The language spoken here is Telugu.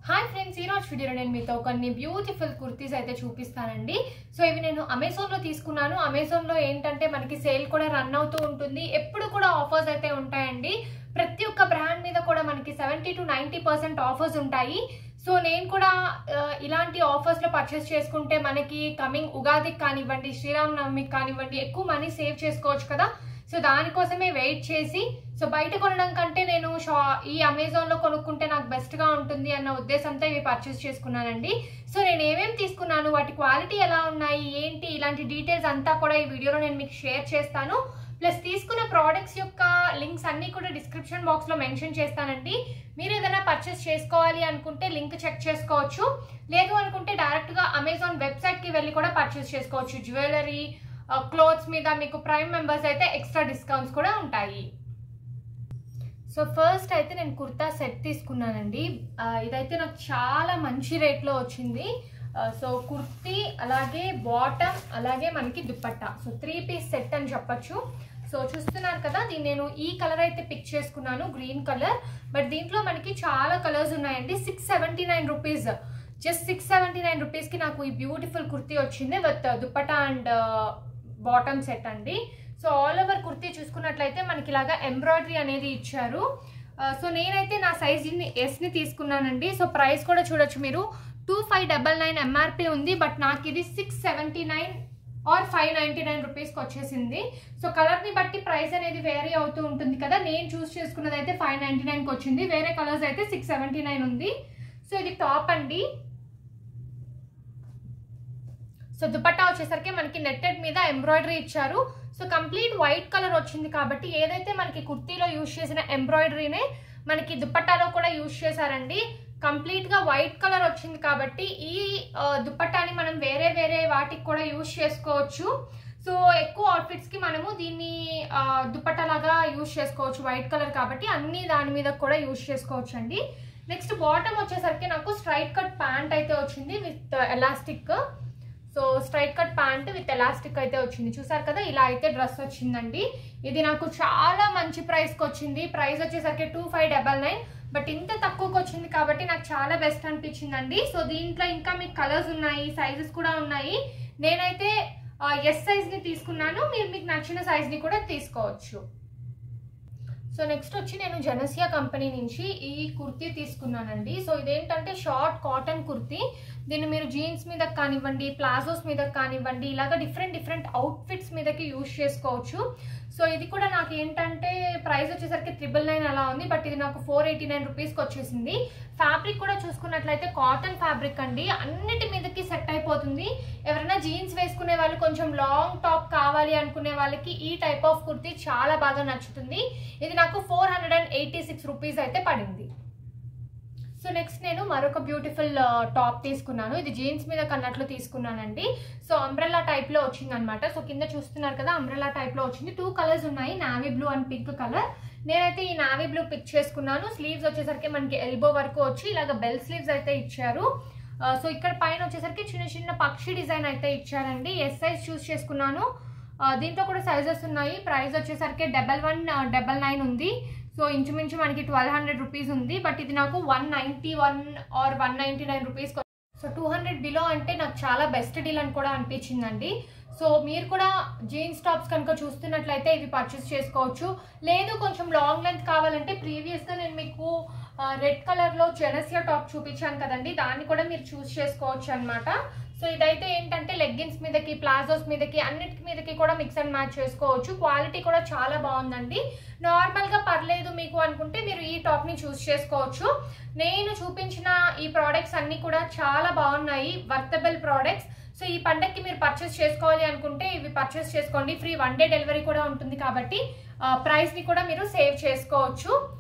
హాయ్ ఫ్రెండ్స్, ఈ రోజు వీడియోలో నేను మీతో కొన్ని బ్యూటిఫుల్ కుర్తీస్ అయితే చూపిస్తానండి. సో ఇవి నేను అమెజాన్ లో తీసుకున్నాను. అమెజాన్ లో ఏంటంటే మనకి సేల్ కూడా రన్ అవుతూ ఉంటుంది, ఎప్పుడు కూడా ఆఫర్స్ అయితే ఉంటాయండి. ప్రతి ఒక్క బ్రాండ్ మీద కూడా మనకి 70 to 90% ఆఫర్స్ ఉంటాయి. సో నేను కూడా ఇలాంటి ఆఫర్స్ లో పర్చేస్ చేసుకుంటే మనకి కమింగ్ ఉగాదికి కానివ్వండి, శ్రీరామనవమికి కానివ్వండి ఎక్కువ మనీ సేవ్ చేసుకోవచ్చు కదా. సో దానికోసమే వెయిట్ చేసి, సో బయట కొనడం కంటే నేను ఈ అమెజాన్ లో కొనుక్కుంటే నాకు బెస్ట్ గా ఉంటుంది అన్న ఉద్దేశంతో ఇవి పర్చేస్ చేసుకున్నానండి. సో నేను ఏమేమి తీసుకున్నాను, వాటి క్వాలిటీ ఎలా ఉన్నాయి, ఏంటి, ఇలాంటి డీటెయిల్స్ అంతా కూడా ఈ వీడియోలో నేను మీకు షేర్ చేస్తాను. ప్లస్ తీసుకున్న ప్రోడక్ట్స్ యొక్క లింక్స్ అన్ని కూడా డిస్క్రిప్షన్ బాక్స్ లో మెన్షన్ చేస్తానండి. మీరు ఏదైనా పర్చేస్ చేసుకోవాలి అనుకుంటే లింక్ చెక్ చేసుకోవచ్చు, లేదు అనుకుంటే డైరెక్ట్ గా అమెజాన్ వెబ్సైట్ కి వెళ్ళి కూడా పర్చేస్ చేసుకోవచ్చు. జ్యువెలరీ, క్లోత్స్ మీద మీకు ప్రైమ్ మెంబర్స్ అయితే ఎక్స్ట్రా డిస్కౌంట్స్ కూడా ఉంటాయి. సో ఫస్ట్ అయితే నేను కుర్తా సెట్ తీసుకున్నానండి. ఇదైతే నాకు చాలా మంచి రేట్లో వచ్చింది. సో కుర్తీ, అలాగే బాటమ్, అలాగే మనకి దుపట్టా, సో 3 పీస్ సెట్ అని చెప్పచ్చు. సో చూస్తున్నారు కదా, దీన్ని నేను ఈ కలర్ అయితే పిక్ చేసుకున్నాను, గ్రీన్ కలర్. బట్ దీంట్లో మనకి చాలా కలర్స్ ఉన్నాయండి. 679 రూపీస్, జస్ట్ 679 రూపీస్కి నాకు ఈ బ్యూటిఫుల్ కుర్తీ వచ్చింది with dupatta and bottom set అండి. సో ఆల్ ఓవర్ కుర్తీ చూసుకున్నట్లయితే మనకి ఇలాగా ఎంబ్రాయిడరీ అనేది ఇచ్చారు. సో నేనైతే నా సైజ్ని ఎస్ని తీసుకున్నానండి. సో ప్రైస్ కూడా చూడొచ్చు మీరు, 2599 ఎంఆర్పి ఉంది. బట్ నాకు ఇది 679 ఆర్ 599 రూపీస్కి వచ్చేసింది. సో కలర్ని బట్టి ప్రైస్ అనేది వేరీ అవుతూ ఉంటుంది కదా. నేను చూస్ చేసుకున్నది అయితే 599కి వచ్చింది, వేరే కలర్స్ అయితే 679 ఉంది. సో ఇది టాప్ అండి. సో దుపట్టా వచ్చేసరికి మనకి నెట్టెడ్ మీద ఎంబ్రాయిడరీ ఇచ్చారు. సో కంప్లీట్ వైట్ కలర్ వచ్చింది కాబట్టి ఏదైతే మనకి కుర్తీలో యూజ్ చేసిన ఎంబ్రాయిడరీనే మనకి దుపట్టాలో కూడా యూజ్ చేశారండి. కంప్లీట్ గా వైట్ కలర్ వచ్చింది కాబట్టి ఈ దుపట్టాని మనం వేరే వేరే వాటికి కూడా యూజ్ చేసుకోవచ్చు. సో ఎక్కువ అవుట్ఫిట్స్ కి మనము దీన్ని దుపట్టా లాగా యూజ్ చేసుకోవచ్చు, వైట్ కలర్ కాబట్టి అన్ని దాని మీద కూడా యూజ్ చేసుకోవచ్చు అండి. నెక్స్ట్ బాటమ్ వచ్చేసరికి నాకు స్ట్రైట్ కట్ ప్యాంట్ అయితే వచ్చింది with elastic. So straight cut pant with elastic అయితే వచ్చింది. చూసారు కదా, ఇలా అయితే డ్రెస్ వచ్చిందండి. ఇది నాకు చాలా మంచి ప్రైస్కి వచ్చింది. ప్రైస్ వచ్చేసరికి 2599, బట్ ఇంత తక్కువకి వచ్చింది కాబట్టి నాకు చాలా బెస్ట్ అనిపించిందండి. సో దీంట్లో ఇంకా మీకు కలర్స్ ఉన్నాయి, సైజెస్ కూడా ఉన్నాయి. నేనైతే ఎస్ సైజ్ని తీసుకున్నాను, మీరు మీకు నచ్చిన సైజ్ని కూడా తీసుకోవచ్చు. సో నెక్స్ట్ వచ్చి నేను జనసియా కంపెనీ నుంచి ఈ కుర్తీ తీసుకున్నానండి. సో ఇదేంటంటే షార్ట్ కాటన్ కుర్తీ. దీన్ని మీరు జీన్స్ మీద కానివ్వండి, ప్లాజోస్ మీద కానివ్వండి, ఇలాగ డిఫరెంట్ అవుట్ఫిట్స్ మీదకి యూజ్ చేసుకోవచ్చు. సో ఇది కూడా నాకు ఏంటంటే ప్రైస్ వచ్చేసరికి 999 అలా ఉంది, బట్ ఇది నాకు 489 రూపీస్కి వచ్చేసింది. ఫ్యాబ్రిక్ కూడా చూసుకున్నట్లయితే కాటన్ ఫ్యాబ్రిక్ అండి, అన్నిటి మీదకి సెట్ అయిపోతుంది. ఎవరైనా జీన్స్ వేసుకునే వాళ్ళు, కొంచెం లాంగ్ టాప్ కావాలి అనుకునే వాళ్ళకి ఈ టైప్ ఆఫ్ కుర్తీ చాలా బాగా నచ్చుతుంది. ఇది నాకు 486 రూపీస్ అయితే పడింది. సో నెక్స్ట్ నేను మరొక బ్యూటిఫుల్ టాప్ తీసుకున్నాను. ఇది జీన్స్ మీద కన్నట్లు తీసుకున్నానండి. సో అంబ్రెల్లా టైప్ లో వచ్చింది అనమాట. సో కింద చూస్తున్నారు కదా, అంబ్రెల్లా టైప్ లో వచ్చింది. 2 కలర్స్ ఉన్నాయి, navy blue and pink colour. నేనైతే ఈ నావీ బ్లూ పిక్ చేసుకున్నాను. స్లీవ్స్ వచ్చేసరికి మనకి ఎల్బో వరకు వచ్చి ఇలాగ బెల్ స్లీవ్స్ అయితే ఇచ్చారు. సో ఇక్కడ పైన వచ్చేసరికి చిన్న చిన్న పక్షి డిజైన్ అయితే ఇచ్చారండి. ఎస్ సైజ్ చూస్ చేసుకున్నాను. దీంట్లో కూడా సైజెస్ ఉన్నాయి. ప్రైస్ వచ్చేసరికి 1199 ఉంది. సో ఇంచుమించు మనకి 1200 రూపీస్ ఉంది. బట్ ఇది నాకు 191 ఆర్ 199 రూపీస్. సో 200 బిలో అంటే నాకు చాలా బెస్ట్ డీల్ అని కూడా అనిపించిందండి. సో మీరు కూడా జీన్స్ టాప్స్ కనుక చూస్తున్నట్లయితే ఇవి పర్చేస్ చేసుకోవచ్చు. లేదు కొంచెం లాంగ్ లెంత్ కావాలంటే ప్రీవియస్గా నేను మీకు రెడ్ కలర్లో జెనసియా టాప్ చూపించాను కదండి, దాన్ని కూడా మీరు చూస్ చేసుకోవచ్చు అనమాట. సో ఇదైతే ఏంటంటే లెగ్గిన్స్ మీదకి, ప్లాజోస్ మీదకి, అన్నిటి మీదకి కూడా మిక్స్ అండ్ మ్యాచ్ చేసుకోవచ్చు. క్వాలిటీ కూడా చాలా బాగుందండి. నార్మల్గా పర్లేదు మీకు అనుకుంటే మీరు ఈ టాప్ని చూస్ చేసుకోవచ్చు. నేను చూపించిన ఈ ప్రోడక్ట్స్ అన్నీ కూడా చాలా బాగున్నాయి, వర్తబుల్ ప్రోడక్ట్స్. సో ఈ పండగకి మీరు పర్చేస్ చేసుకోవాలి అనుకుంటే ఇవి పర్చేస్ చేసుకోండి. ఫ్రీ 1 డే డెలివరీ కూడా ఉంటుంది కాబట్టి ప్రైస్ని కూడా మీరు సేవ్ చేసుకోవచ్చు.